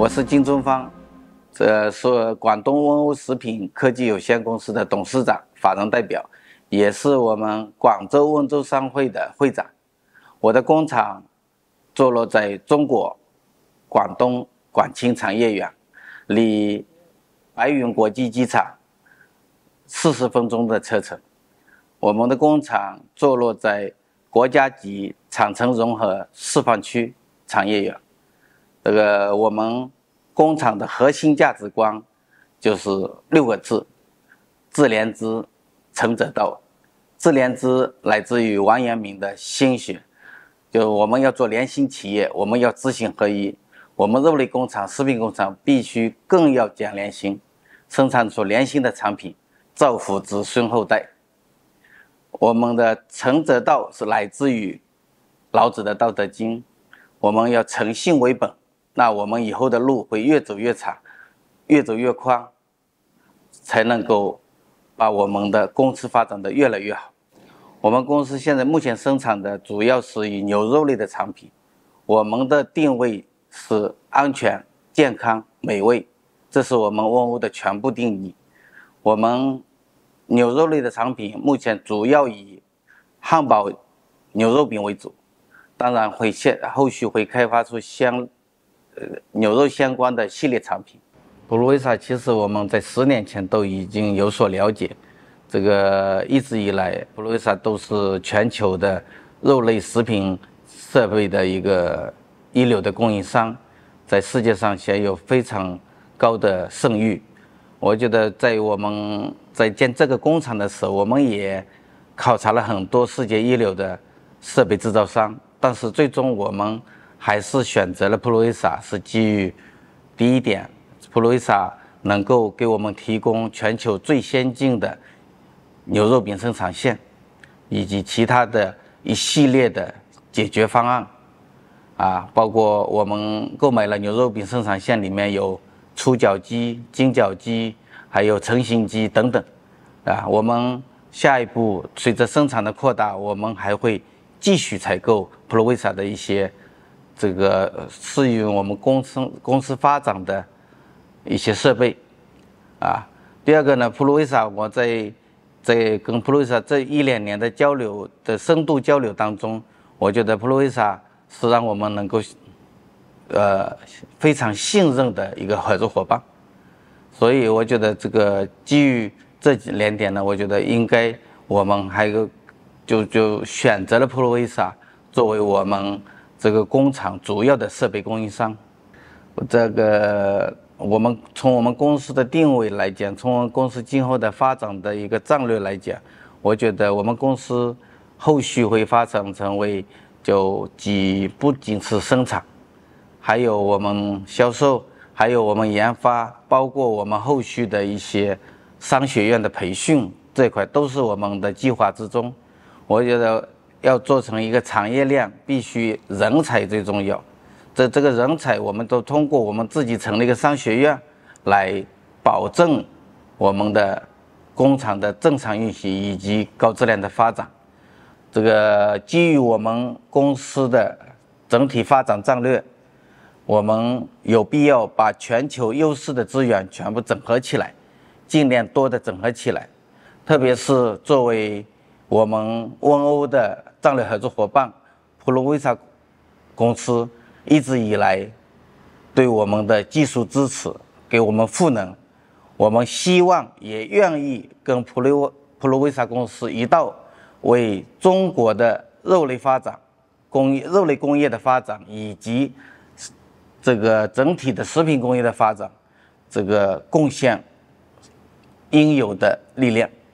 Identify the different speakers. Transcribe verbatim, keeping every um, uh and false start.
Speaker 1: 我是金忠芳，这是广东温欧食品科技有限公司的董事长、法人代表，也是我们广州温州商会的会长。我的工厂坐落在中国广东广清产业园，离白云国际机场四十分钟的车程。我们的工厂坐落在国家级产城融合示范区产业园。这个我们工厂的核心价值观就是六个字：自联资，诚则道。自联资来自于王阳明的心血，就我们要做联心企业，我们要知行合一。我们肉类工厂、食品工厂必须更要讲联心，生产出联心的产品，造福子孙后代。我们的诚则道是来自于老子的《道德经》，我们要诚信为本，那我们以后的路会越走越长，越走越宽，才能够把我们的公司发展得越来越好。我们公司现在目前生产的主要是以牛肉类的产品，我们的定位是安全、健康、美味，这是我们温欧的全部定义。我们牛肉类的产品目前主要以汉堡、牛肉饼为主，当然会现后续会开发出相呃牛肉相关的系列产品。普鲁维萨其实我们在十年前都已经有所了解，这个一直以来普鲁维萨都是全球的肉类食品设备的一个一流的供应商，在世界上享有非常高的声誉。我觉得在我们在建这个工厂的时候，我们也考察了很多世界一流的设备制造商，但是最终我们还是选择了普鲁维萨，是基于第一点，普鲁维萨能够给我们提供全球最先进的牛肉饼生产线，以及其他的一系列的解决方案啊，包括我们购买了牛肉饼生产线，里面有粗绞机、精绞机，还有成型机等等啊。我们下一步随着生产的扩大，我们还会继续采购普鲁维萨的一些这个适于我们公司公司发展的一些设备啊。第二个呢，普鲁维萨我在在跟普鲁维萨这一两年的交流的深度交流当中，我觉得普鲁维萨是让我们能够呃非常信任的一个合作伙伴。所以我觉得这个基于这两点呢，我觉得应该我们还有就就选择了普鲁维萨作为我们这个工厂主要的设备供应商。这个我们从我们公司的定位来讲，从我们公司今后的发展的一个战略来讲，我觉得我们公司后续会发展成为就既不仅是生产，还有我们销售，还有我们研发，包括我们后续的一些商学院的培训，这块都是我们的计划之中。我觉得要做成一个产业链，必须人才最重要。这这个人才，我们都通过我们自己成立一个商学院来保证我们的工厂的正常运行以及高质量的发展。这个基于我们公司的整体发展战略，我们有必要把全球优势的资源全部整合起来，尽量多的整合起来。特别是作为我们温欧的战略合作伙伴，普鲁维萨公司一直以来对我们的技术支持，给我们赋能，我们希望也愿意跟普鲁普鲁维萨公司一道，为中国的肉类发展、工业肉类工业的发展以及这个整体的食品工业的发展，这个贡献应有的力量。